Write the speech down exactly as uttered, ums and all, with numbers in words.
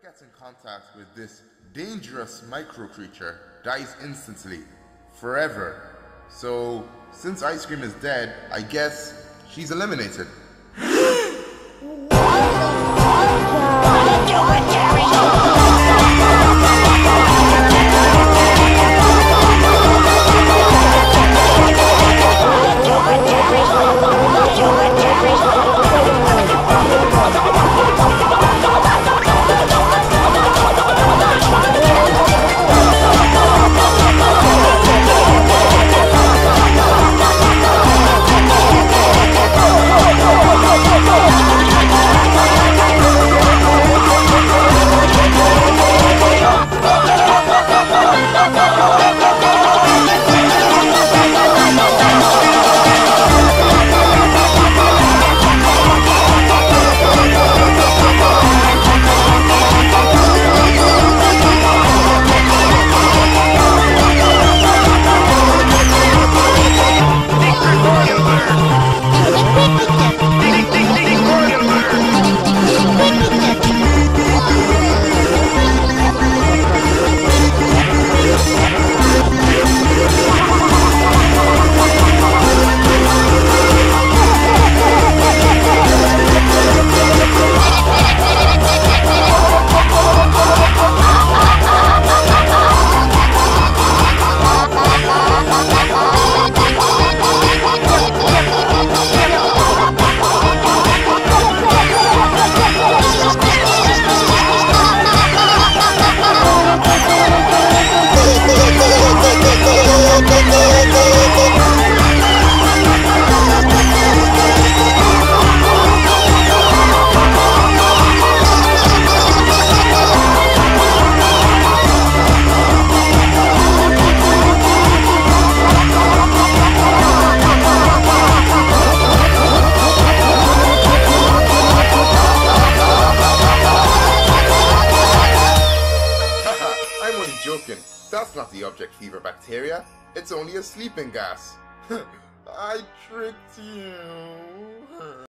gets in contact with this dangerous micro creature dies instantly, forever. So, since ice cream is dead, I guess she's eliminated. Joking. That's not the object fever bacteria. It's only a sleeping gas. I tricked you.